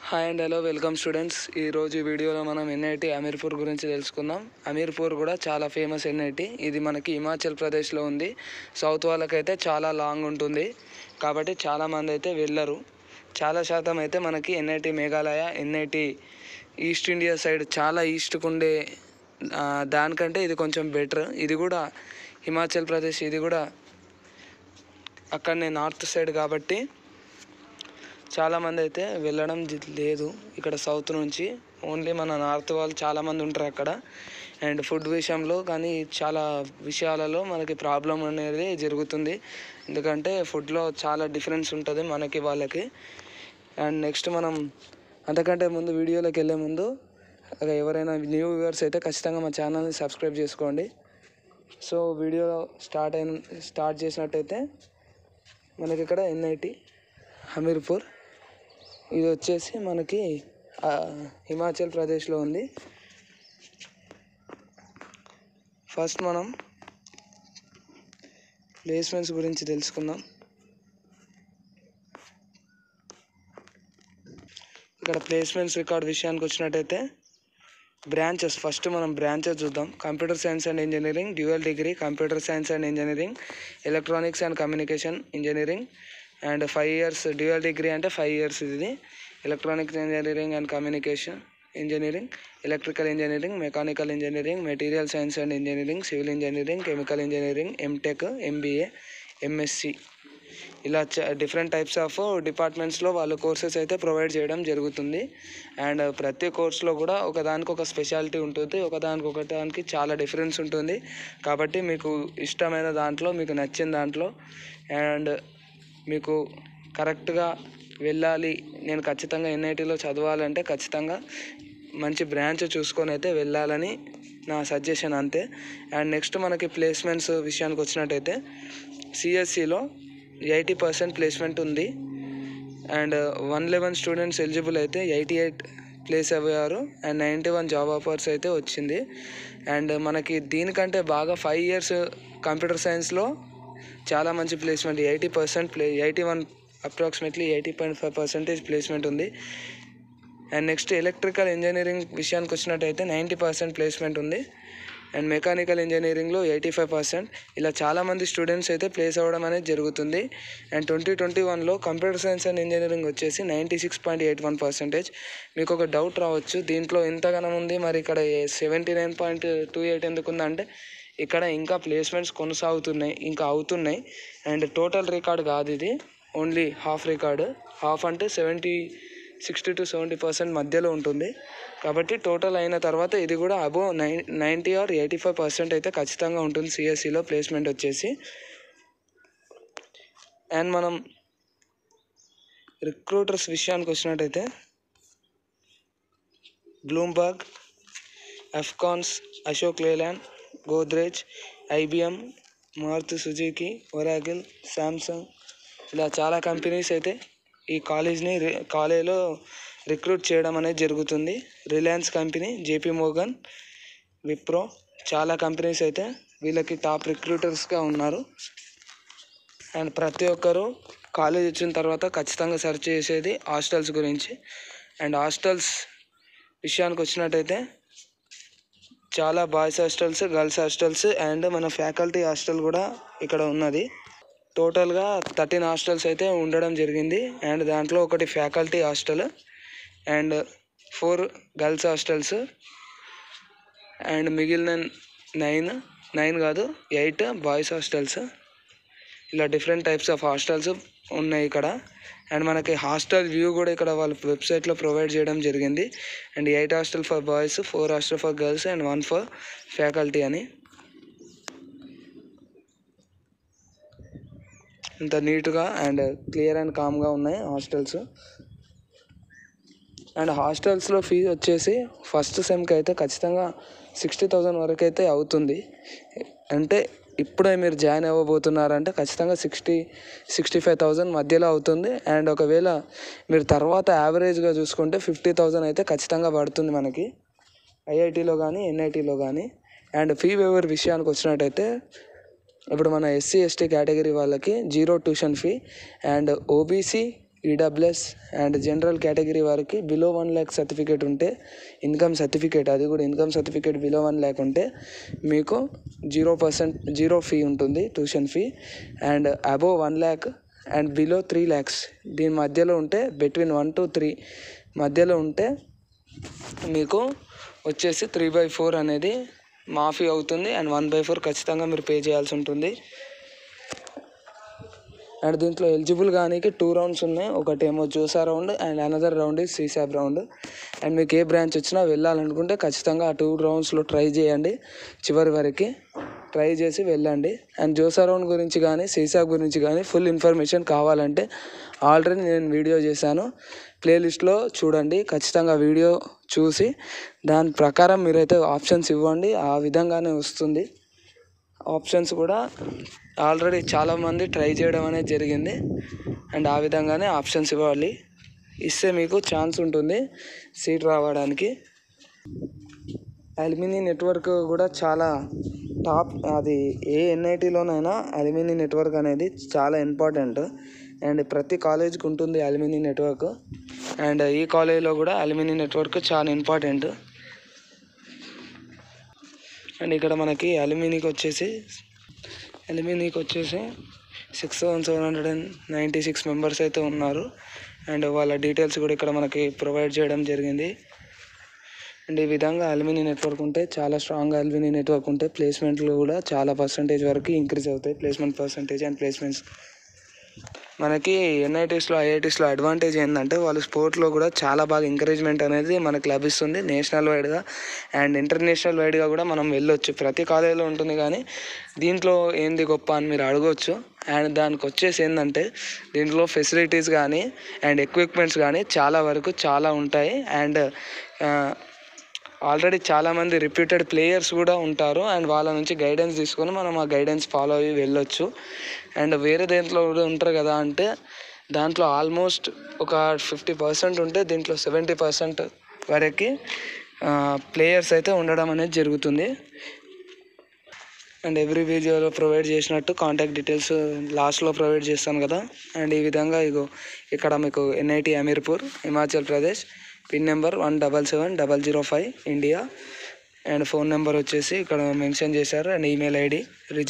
Hi and hello welcome students. ఈరోజు ఈ వీడియోలో మనం ఎన్ఐటి అమీర్పూర్ గురించి తెలుసుకుందాం. అమీర్పూర్ కూడా చాలా ఫేమస్ ఎన్ఐటి. ఇది మనకి హిమాచల్ ప్రదేశ్లో ఉంది. సౌత్ వాళ్ళకైతే చాలా లాంగ్ ఉంటుంది కాబట్టి చాలామంది అయితే వెళ్ళరు. చాలా శాతం అయితే మనకి NIT Meghalaya, NIT east India side చాలా ఈస్ట్కు ఉండే దానికంటే ఇది కొంచెం బెటర్. ఇది కూడా హిమాచల్ ప్రదేశ్, ఇది కూడా అక్కడనే నార్త్ సైడ్ కాబట్టి చాలామంది అయితే వెళ్ళడం లేదు. ఇక్కడ సౌత్ నుంచి ఓన్లీ మన నార్త్ వాళ్ళు చాలామంది ఉంటారు అక్కడ. అండ్ ఫుడ్ విషయంలో కానీ చాలా విషయాలలో మనకి ప్రాబ్లం అనేది జరుగుతుంది. ఎందుకంటే ఫుడ్లో చాలా డిఫరెన్స్ ఉంటుంది మనకి వాళ్ళకి. అండ్ నెక్స్ట్ మనం అంతకంటే ముందు వీడియోలోకి వెళ్ళే ముందు ఎవరైనా న్యూ వ్యూవర్స్ అయితే ఖచ్చితంగా మా ఛానల్ని సబ్స్క్రైబ్ చేసుకోండి. సో వీడియో స్టార్ట్ చేసినట్టయితే మనకి ఇక్కడ ఎన్ఐటి హమీర్పూర్, ఇది వచ్చేసి మనకి హిమాచల్ ప్రదేశ్లో ఉంది. ఫస్ట్ మనం ప్లేస్మెంట్స్ గురించి తెలుసుకుందాం. ఇక్కడ ప్లేస్మెంట్స్ రికార్డ్ విషయానికి వచ్చినట్టయితే బ్రాంచెస్, ఫస్ట్ మనం బ్రాంచెస్ చూద్దాం. Computer science and engineering dual degree, computer science and engineering, electronics and communication engineering and 5 years dual degree అంటే 5 years. ఇది electronics engineering and communication engineering, electrical engineering, mechanical engineering, material science and engineering, civil engineering, chemical engineering, MTech, MBA, MSc, ఇలా different types of డిపార్ట్మెంట్స్లో వాళ్ళు courses అయితే provide చేయడం జరుగుతుంది. And ప్రతి కోర్సులో కూడా ఒకదానికి ఒక స్పెషాలిటీ ఉంటుంది, ఒకదానికి చాలా డిఫరెన్స్ ఉంటుంది. కాబట్టి మీకు ఇష్టమైన దాంట్లో, మీకు నచ్చిన దాంట్లో అండ్ మీకు కరెక్ట్గా వెళ్ళాలి, నేను ఖచ్చితంగా ఎన్ఐటీలో చదవాలంటే ఖచ్చితంగా మంచి బ్రాంచ్ చూసుకొని అయితే వెళ్ళాలని నా సజెషన్, అంతే. అండ్ నెక్స్ట్ మనకి ప్లేస్మెంట్స్ విషయానికి వచ్చినట్టయితే సిఎస్సిలో 80% ప్లేస్మెంట్ ఉంది. అండ్ 111 స్టూడెంట్స్ ఎలిజిబుల్ అయితే 88 ప్లేస్ అయ్యారు. అండ్ 91 జాబ్ ఆఫర్స్ అయితే వచ్చింది. అండ్ మనకి దీనికంటే బాగా 5 years కంప్యూటర్ సైన్స్లో చాలా మంచి ప్లేస్మెంట్, 81 అప్రాక్సిమేట్లీ 80.5% ప్లేస్మెంట్ ఉంది. అండ్ నెక్స్ట్ ఎలక్ట్రికల్ ఇంజనీరింగ్ విషయానికి వచ్చినట్టయితే 90% ప్లేస్మెంట్ ఉంది. అండ్ మెకానికల్ ఇంజనీరింగ్లో 85%. ఇలా చాలామంది స్టూడెంట్స్ అయితే ప్లేస్ అవ్వడం అనేది జరుగుతుంది. అండ్ 2021లో కంప్యూటర్ సైన్స్ అండ్ ఇంజనీరింగ్ వచ్చేసి 96.81%. మీకు ఒక డౌట్ రావచ్చు, దీంట్లో ఎంతగానో ఉంది, మరి ఇక్కడ 79.28 ఎందుకు ఉందంటే ఇక్కడ ఇంకా ప్లేస్మెంట్స్ కొనసాగుతున్నాయి, ఇంకా అవుతున్నాయి. అండ్ టోటల్ రికార్డ్ కాదు ఇది, ఓన్లీ హాఫ్ రికార్డు. హాఫ్ అంటే 60 to 70% మధ్యలో ఉంటుంది. కాబట్టి టోటల్ అయిన తర్వాత ఇది కూడా అబోవ్ 90 or 85% అయితే ఖచ్చితంగా ఉంటుంది సిఎస్సిలో ప్లేస్మెంట్ వచ్చేసి. అండ్ మనం రిక్రూటర్స్ విషయానికి వచ్చినట్టయితే Bloomberg, Afcons, Ashok Leyland, Godrej, IBM, Maruti Suzuki, Oracle, Samsung, ఇలా చాలా కంపెనీస్ అయితే ఈ కాలేజ్లో రిక్రూట్ చేయడం అనేది జరుగుతుంది. Reliance company, JP Morgan, Wipro, చాలా కంపెనీస్ అయితే వీళ్ళకి టాప్ రిక్రూటర్స్గా ఉన్నారు. అండ్ ప్రతి ఒక్కరూ కాలేజ్ వచ్చిన తర్వాత ఖచ్చితంగా సెర్చ్ చేసేది హాస్టల్స్ గురించి. అండ్ హాస్టల్స్ విషయానికి వచ్చినట్టయితే చాలా boys hostels, girls hostels and మన ఫ్యాకల్టీ హాస్టల్ కూడా ఇక్కడ ఉన్నది. టోటల్గా 13 హాస్టల్స్ అయితే ఉండడం జరిగింది. అండ్ దాంట్లో ఒకటి faculty hostel and 4 girls hostels and మిగిలిన 8 బాయ్స్ హాస్టల్స్. ఇలా డిఫరెంట్ టైప్స్ ఆఫ్ హాస్టల్స్ ఉన్నాయి ఇక్కడ. అండ్ మనకి హాస్టల్ వ్యూ కూడా ఇక్కడ వాళ్ళ వెబ్సైట్లో ప్రొవైడ్ చేయడం జరిగింది. And 8 hostel for boys, 4 hostel for girls and 1 for faculty అని. ఇంత నీట్గా అండ్ క్లియర్ అండ్ కామ్గా ఉన్నాయి హాస్టల్స్. అండ్ హాస్టల్స్లో ఫీజు వచ్చేసి ఫస్ట్ సెమ్కి అయితే ఖచ్చితంగా 60,000 వరకు అయితే అవుతుంది. అంటే ఇప్పుడే మీరు జాయిన్ అవ్వబోతున్నారంటే ఖచ్చితంగా 65,000 మధ్యలో అవుతుంది. అండ్ ఒకవేళ మీరు తర్వాత యావరేజ్గా చూసుకుంటే 50,000 అయితే ఖచ్చితంగా పడుతుంది మనకి ఐఐటీలో కానీ ఎన్ఐటీలో కానీ. అండ్ ఫీ వేవర్ విషయానికి వచ్చినట్టయితే ఇప్పుడు మన ఎస్సీ ఎస్టీ కేటగిరీ వాళ్ళకి 0 tuition fee and OBC EWS and general category వారికి బిలో 1 lakh సర్టిఫికేట్ ఉంటే, ఇన్కమ్ సర్టిఫికేట్, అది కూడా ఇన్కమ్ సర్టిఫికేట్ బిలో 1 lakh ఉంటే మీకు 0% ఫీ ఉంటుంది tuition fee. And above 1 lakh and below 3 lakhs దీని మధ్యలో ఉంటే, బిట్వీన్ 1 to 3 మధ్యలో ఉంటే మీకు వచ్చేసి 3/4 అనేది మాఫీ అవుతుంది. అండ్ 1/4 ఖచ్చితంగా మీరు పే చేయాల్సి ఉంటుంది. అండ్ దీంట్లో ఎలిజిబుల్ కానీ 2 rounds ఉన్నాయి. ఒకటేమో JoSAA round and another round is CSAB round. And మీకు ఏ బ్రాంచ్ వచ్చినా వెళ్ళాలనుకుంటే ఖచ్చితంగా ఆ 2 roundsలో ట్రై చేయండి. చివరి వరకు ట్రై చేసి వెళ్ళండి. అండ్ జోసా రౌండ్ గురించి కానీ సీసాబ్ గురించి కానీ ఫుల్ ఇన్ఫర్మేషన్ కావాలంటే ఆల్రెడీ నేను వీడియో చేశాను, ప్లేలిస్ట్లో చూడండి. ఖచ్చితంగా వీడియో చూసి దాని ప్రకారం మీరైతే ఆప్షన్స్ ఇవ్వండి, ఆ విధంగానే వస్తుంది. ఆప్షన్స్ కూడా ఆల్రెడీ చాలామంది ట్రై చేయడం అనేది జరిగింది. అండ్ ఆ విధంగానే ఆప్షన్స్ ఇవ్వాలి, ఇస్తే మీకు ఛాన్స్ ఉంటుంది సీట్ రావడానికి. అల్యూమిని నెట్వర్క్ కూడా చాలా టాప్, అది ఏ ఎన్ఐటీలోనైనా అల్యూమిని నెట్వర్క్ అనేది చాలా ఇంపార్టెంట్. అండ్ ప్రతి కాలేజ్కి ఉంటుంది అల్యూమిని నెట్వర్క్. అండ్ ఈ కాలేజ్లో కూడా అల్యూమిని నెట్వర్క్ చాలా ఇంపార్టెంట్. అండ్ ఇక్కడ మనకి అల్యూమినికి వచ్చేసి 6,796 మెంబర్స్ అయితే ఉన్నారు. అండ్ వాళ్ళ డీటెయిల్స్ కూడా ఇక్కడ మనకి ప్రొవైడ్ చేయడం జరిగింది. అండ్ ఈ విధంగా అల్యూమిని నెట్వర్క్ ఉంటే, చాలా స్ట్రాంగ్ అల్యూమిని నెట్వర్క్ ఉంటే ప్లేస్మెంట్లు కూడా చాలా పర్సంటేజ్ వరకు ఇంక్రీజ్ అవుతాయి, ప్లేస్మెంట్ పర్సంటేజ్ అండ్ ప్లేస్మెంట్స్. మనకి ఎన్ఐటీస్లో ఐఐటీస్లో అడ్వాంటేజ్ ఏంటంటే వాళ్ళు స్పోర్ట్లో కూడా చాలా బాగా ఎంకరేజ్మెంట్ అనేది మనకు లభిస్తుంది. నేషనల్ వైడ్గా అండ్ ఇంటర్నేషనల్ వైడ్గా కూడా మనం వెళ్ళొచ్చు. ప్రతి కాలేజీలో ఉంటుంది, కానీ దీంట్లో ఏంది గొప్ప అని మీరు అడగవచ్చు. అండ్ దానికి వచ్చేసి ఏంటంటే దీంట్లో ఫెసిలిటీస్ కానీ అండ్ ఎక్విప్మెంట్స్ కానీ చాలా వరకు చాలా ఉంటాయి. అండ్ ఆల్రెడీ చాలామంది రిప్యూటెడ్ ప్లేయర్స్ కూడా ఉంటారు. అండ్ వాళ్ళ నుంచి గైడెన్స్ తీసుకొని మనం ఆ గైడెన్స్ ఫాలో అయ్యి వెళ్ళొచ్చు. అండ్ వేరే దేంట్లో కూడా ఉంటారు కదా అంటే దాంట్లో ఆల్మోస్ట్ ఒక 50% ఉంటే దీంట్లో 70% వరకు ప్లేయర్స్ అయితే ఉండడం అనేది జరుగుతుంది. అండ్ ఎవ్రీ వీడియోలో ప్రొవైడ్ చేసినట్టు కాంటాక్ట్ డీటెయిల్స్ లాస్ట్లో ప్రొవైడ్ చేస్తాను కదా. అండ్ ఈ విధంగా ఇక్కడ మీకు NIT Hamirpur, Himachal Pradesh, pin number 1770005 India. And phone number వచ్చేసి ఇక్కడ మెన్షన్ చేశారు. And email ID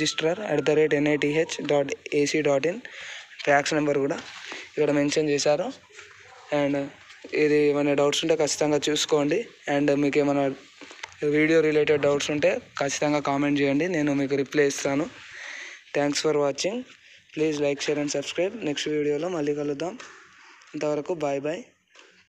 registrar@nith.ac.in. Fax number కూడా ఇక్కడ మెన్షన్ చేశారు. అండ్ ఇది ఏమైనా డౌట్స్ ఉంటే ఖచ్చితంగా చూసుకోండి. అండ్ మీకు ఏమైనా వీడియో రిలేటెడ్ డౌట్స్ ఉంటే ఖచ్చితంగా కామెంట్ చేయండి, నేను మీకు రిప్లై ఇస్తాను. Thanks for watching. Please like, share and subscribe. Next వీడియోలో మళ్ళీ కలుద్దాం. అంతవరకు బాయ్ బాయ్.